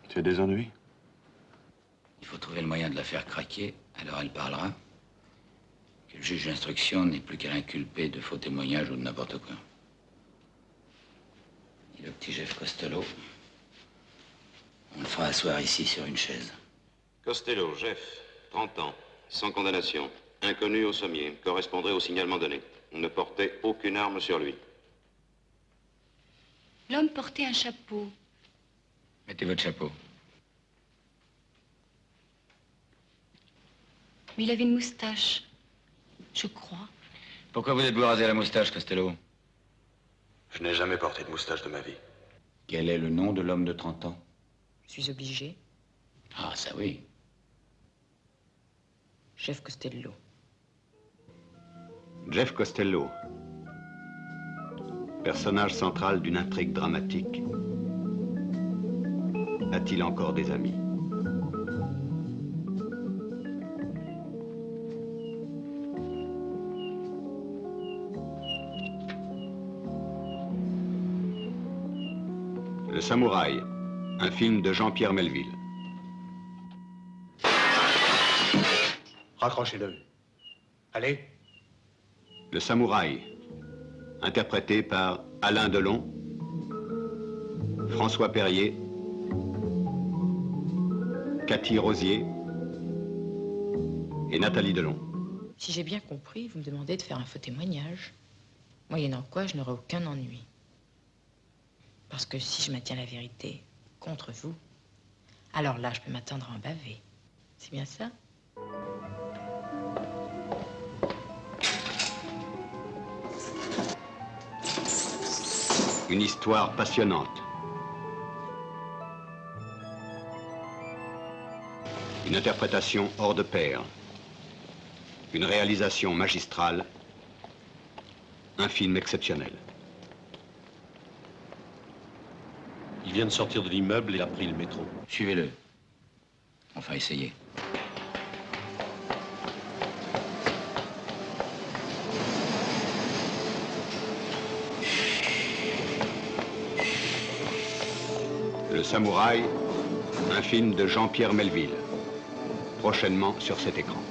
Tu as des ennuis? Il faut trouver le moyen de la faire craquer, alors elle parlera. Que le juge d'instruction n'est plus qu'à l'inculper de faux témoignages ou de n'importe quoi. Et le petit Jeff Costello, on le fera asseoir ici sur une chaise. Costello, Jeff, 30 ans, sans condamnation, inconnu au sommier, correspondrait au signalement donné. Ne portait aucune arme sur lui. L'homme portait un chapeau. Mettez votre chapeau. Mais il avait une moustache, je crois. Pourquoi vous êtes-vous rasé la moustache, Costello? Je n'ai jamais porté de moustache de ma vie. Quel est le nom de l'homme de 30 ans? Je suis obligée. Ah, ça oui. Jeff Costello. Jeff Costello, personnage central d'une intrigue dramatique. A-t-il encore des amis? Le Samouraï, un film de Jean-Pierre Melville. Raccrochez-le. Allez. Le Samouraï, interprété par Alain Delon, François Perrier, Cathy Rosier et Nathalie Delon. Si j'ai bien compris, vous me demandez de faire un faux témoignage, moyennant quoi je n'aurai aucun ennui. Parce que si je maintiens la vérité contre vous, alors là, je peux m'attendre à en baver. C'est bien ça? Une histoire passionnante. Une interprétation hors de pair. Une réalisation magistrale. Un film exceptionnel. Il vient de sortir de l'immeuble et a pris le métro. Suivez-le. Enfin, essayez. Le Samouraï, un film de Jean-Pierre Melville. Prochainement sur cet écran.